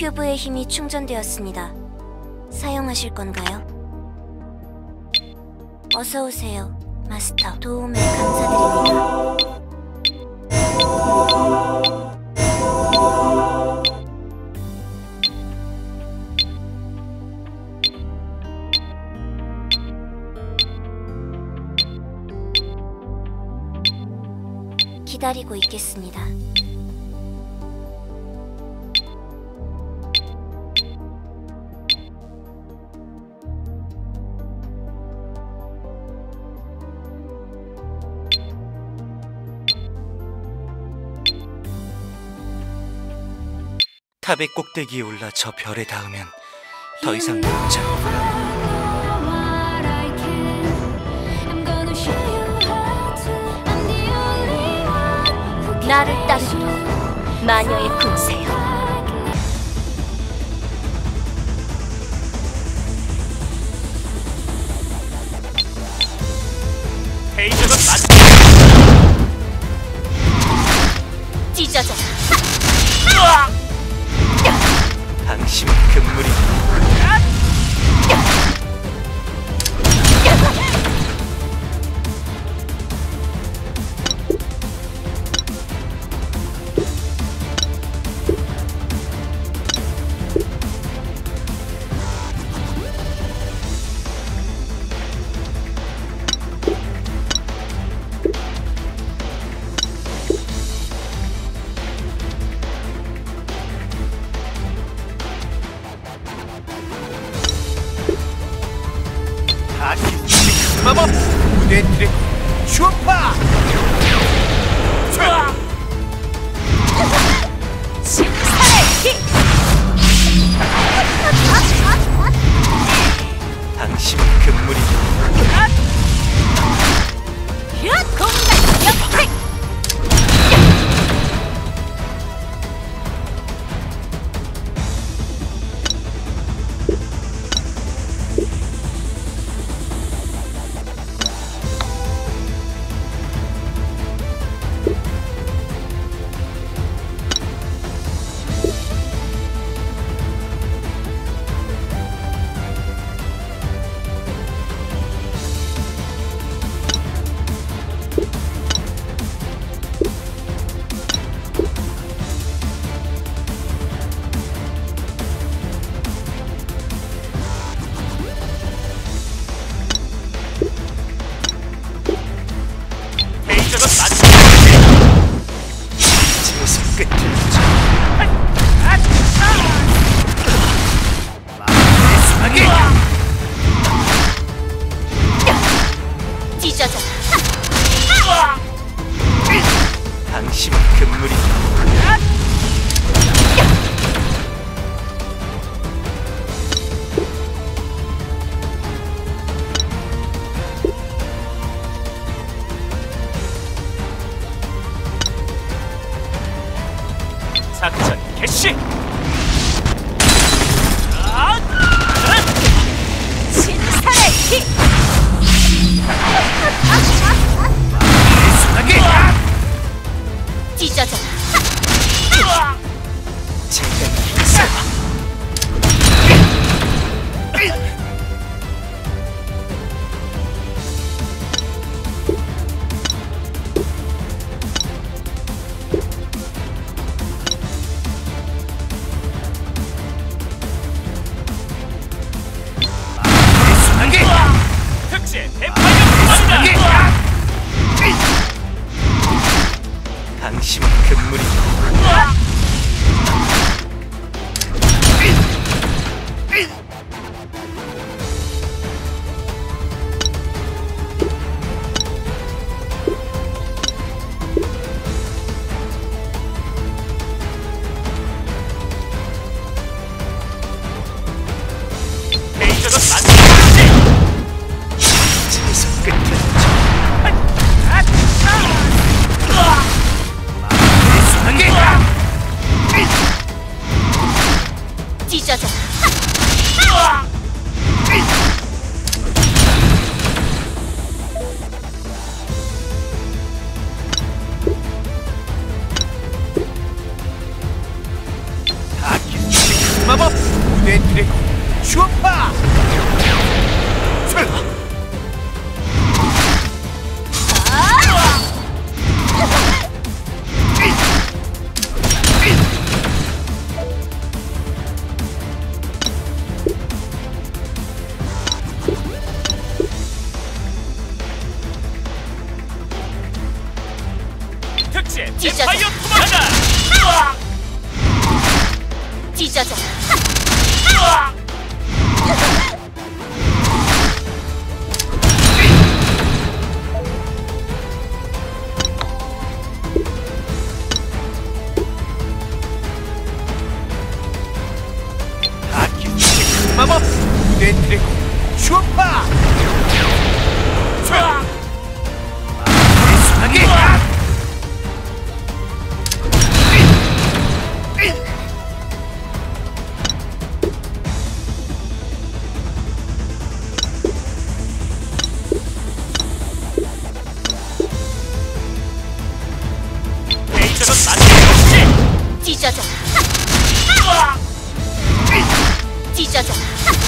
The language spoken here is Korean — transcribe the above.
큐브의 힘이 충전되었습니다. 사용하실 건가요? 어서 오세요, 마스터. 도움에 감사드립니다. 기다리고 있겠습니다. 탑의 꼭대기에 올라 저 별에 닿으면 더 이상 못 잡아. 나를 따르도록 마녀의 군세여. 헤이저가 찢어져라. 당신은 금물이. 마법 무대 드래곤 슈퍼 신사의 힘. 당신은 금물이. 공간 역행. 찢어져라. 당신은 금물이. 작전 개시. 신사의 힘. 찢어져라. 특제 대파이어. 당신은 금물이. 레이저가 만들어졌지. 이제서 끝났지. 찢어져라. 드래곤 슈퍼! 특제 찢어져. 파이어 토마다. 찢어져. 아키니의 마법 내 드래곤 슈퍼! 순하게! 레이저는 만들었지. 찢어져. 찢어져.